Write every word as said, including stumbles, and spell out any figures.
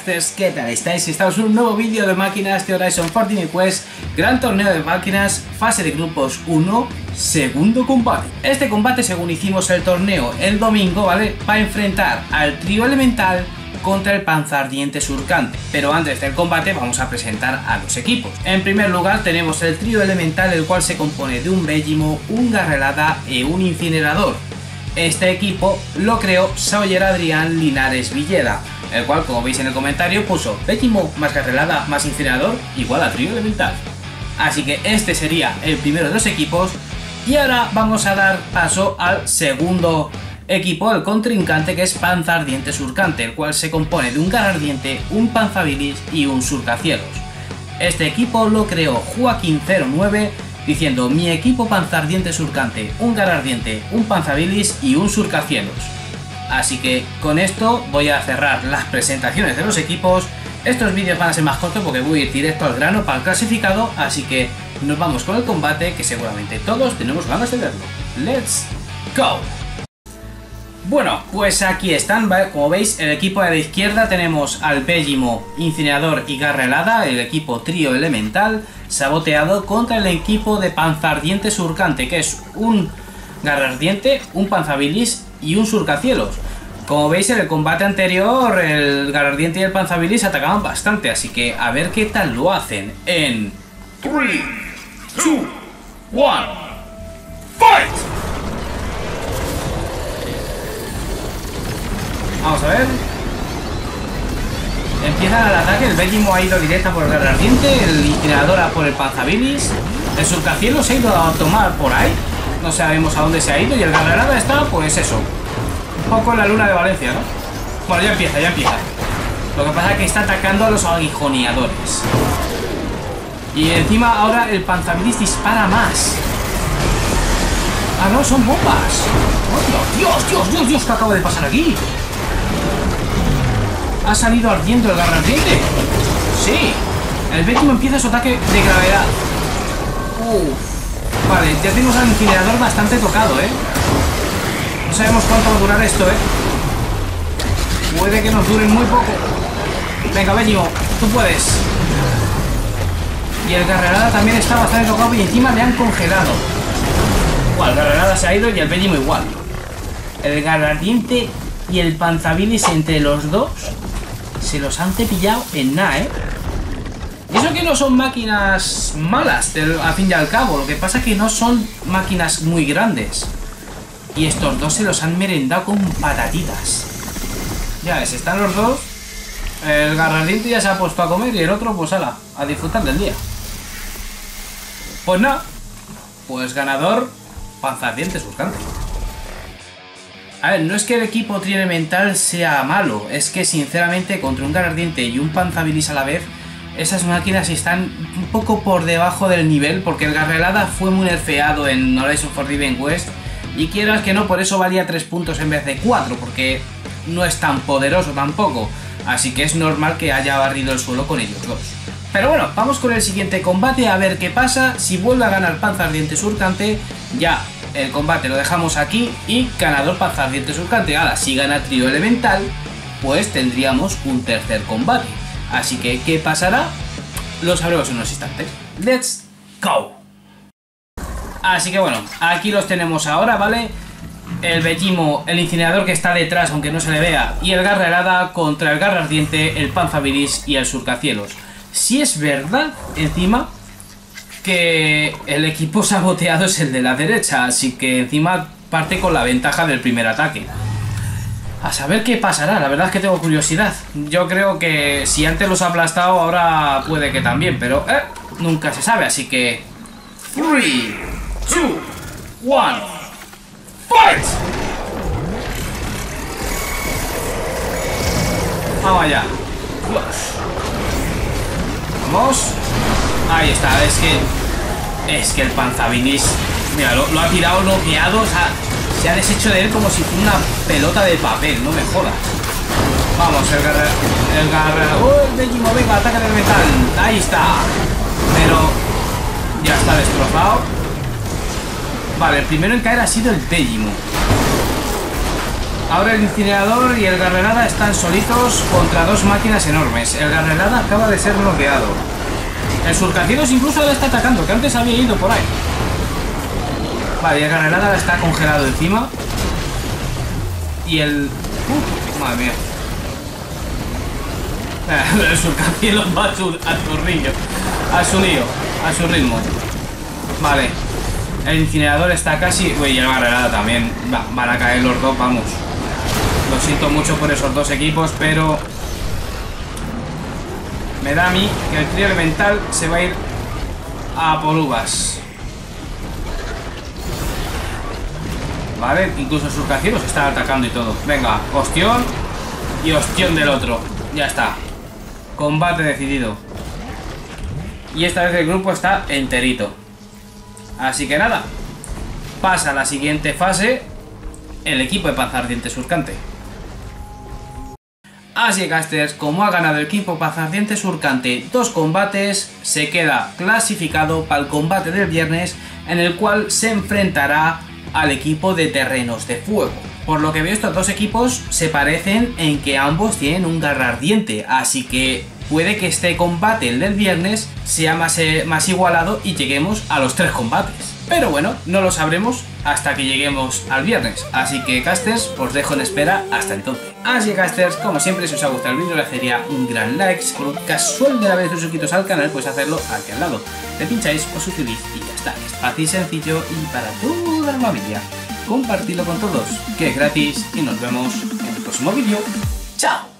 Crafters, ¿qué tal estáis? Estamos en un nuevo vídeo de máquinas de Horizon Forbidden West, gran torneo de máquinas, fase de grupos uno, segundo combate. Este combate, según hicimos el torneo el domingo, ¿vale? Va a enfrentar al trío elemental contra el panzardiente surcante. Pero antes del combate vamos a presentar a los equipos. En primer lugar tenemos el trío elemental, el cual se compone de un Vegimo, un Garrelada y un incinerador. Este equipo lo creó Sawyer Adrián Linares Villeda, el cual, como veis en el comentario, puso Vegimo más Garrelada más incinerador igual a trío elemental. Así que este sería el primero de los equipos. Y ahora vamos a dar paso al segundo equipo, el contrincante, que es Panzardiente Surcante, el cual se compone de un Garardiente, un Panzabilis y un Surcacielos. Este equipo lo creó Joaquín cero nueve diciendo: mi equipo Panzardiente Surcante, un Garardiente, un Panzabilis y un Surcacielos. Así que con esto voy a cerrar las presentaciones de los equipos. Estos vídeos van a ser más cortos porque voy a ir directo al grano para el clasificado, así que nos vamos con el combate, que seguramente todos tenemos ganas de verlo. ¡Let's go! Bueno, pues aquí están, ¿vale? Como veis, el equipo de la izquierda tenemos al Vegimo, Incinerador y Garrelada, el equipo trío elemental, saboteado contra el equipo de Panzardiente Surcante, que es un Garrardiente, un Panzabilis y un Surcacielos. Como veis, en el combate anterior el Garardiente y el Panzabilis atacaban bastante, así que a ver qué tal lo hacen en tres, dos, uno, ¡fight! Vamos a ver. Empieza el ataque, el Vegimo ha ido directa por el Garardiente, el Incinerador a por el Panzabilis, el Surcacielos se ha ido a tomar por ahí, no sabemos a dónde se ha ido, y el Garrelada está, pues eso, un poco en la luna de Valencia, ¿no? Bueno, ya empieza, ya empieza. Lo que pasa es que está atacando a los aguijoneadores. Y encima ahora el Panzabilis dispara más. Ah, no, son bombas. ¡Oh, Dios, Dios, Dios, Dios! ¿Qué acaba de pasar aquí? ¿Ha salido ardiendo el Garardiente? Sí. El Vegimo empieza su ataque de gravedad. Uf. Vale, ya tenemos al incinerador bastante tocado, ¿eh? No sabemos cuánto va a durar esto, ¿eh? Puede que nos dure muy poco. Venga, Vegimo, tú puedes. Y el Garrelada también está bastante tocado y encima le han congelado. Igual, el Garrelada se ha ido y el Vegimo igual. El Garardiente y el Panzabilis, entre los dos, se los han cepillado en nada, ¿eh? Y eso que no son máquinas malas, del, a fin y al cabo. Lo que pasa es que no son máquinas muy grandes. Y estos dos se los han merendado con patatitas. Ya ves, están los dos. El Garardiente ya se ha puesto a comer y el otro, pues ala, a disfrutar del día. Pues nada, pues ganador Panzardiente Surcante. A ver, no es que el equipo trielemental sea malo, es que sinceramente contra un Garardiente y un Panzabilis a la vez, esas máquinas están un poco por debajo del nivel, porque el Garrelada fue muy nerfeado en Horizon Forbidden West, y quieras que no, por eso valía tres puntos en vez de cuatro, porque no es tan poderoso tampoco, así que es normal que haya barrido el suelo con ellos dos. Pero bueno, vamos con el siguiente combate a ver qué pasa. Si vuelve a ganar Panzardiente Surcante, ya el combate lo dejamos aquí y ganador Panzardiente Surcante. Ahora, si gana trío elemental, pues tendríamos un tercer combate. Así que, ¿qué pasará? Lo sabremos en unos instantes. ¡Let's go! Así que bueno, aquí los tenemos ahora, ¿vale? El Vegimo, el Incinerador que está detrás, aunque no se le vea, y el Garrelada contra el Garardiente, el Panzabilis y el Surcacielos. Si es verdad, encima, que el equipo saboteado es el de la derecha, así que encima parte con la ventaja del primer ataque. A saber qué pasará, la verdad es que tengo curiosidad. Yo creo que si antes los ha aplastado, ahora puede que también, pero eh, nunca se sabe, así que tres, dos, uno, ¡fight! Vamos allá. Dios. Vamos. Ahí está, es que Es que el Panzabilis, mira, lo, lo ha tirado noqueado, o sea, se ha deshecho de él como si fuera una pelota de papel, no me jodas. Vamos, el Garra... El Garra... ¡Oh, el Vegimo, venga, ataque del metal! Ahí está. Pero ya está destrozado. Vale, el primero en caer ha sido el Vegimo. Ahora el incinerador y el Garrelada están solitos contra dos máquinas enormes. El Garrelada acaba de ser bloqueado. El Surcacielos incluso le está atacando, que antes había ido por ahí. Vale, y el Garrelada está congelado encima. Y el... Uh, madre mía. El Surcacielos va a su, a su rillo. A su lío. A su ritmo. Vale. El incinerador está casi... Uy, y el Garrelada también. Va, van a caer los dos, vamos. Lo siento mucho por esos dos equipos, pero... me da a mí que el trío elemental se va a ir a por uvas. Vale, incluso sus cacieros están atacando y todo. Venga, ostión y ostión del otro. Ya está. Combate decidido. Y esta vez el grupo está enterito. Así que nada. Pasa a la siguiente fase el equipo de Panzardiente Surcante. Así que, casters, como ha ganado el equipo Panzardiente Surcante dos combates, se queda clasificado para el combate del viernes, en el cual se enfrentará al equipo de Terrenos de Fuego. Por lo que veo, estos dos equipos se parecen en que ambos tienen un garra ardiente, así que puede que este combate, el del viernes, sea más, eh, más igualado y lleguemos a los tres combates. Pero bueno, no lo sabremos hasta que lleguemos al viernes. Así que, casters, os dejo en espera hasta entonces. Así que, casters, como siempre, si os ha gustado el vídeo, le hacería un gran like. Si por casual de la vez os suscritos al canal, podéis hacerlo aquí al lado. Le pincháis, os suscribís y ya está. Es fácil y sencillo y para toda la familia. Compartidlo con todos, que es gratis, y nos vemos en el próximo vídeo. ¡Chao!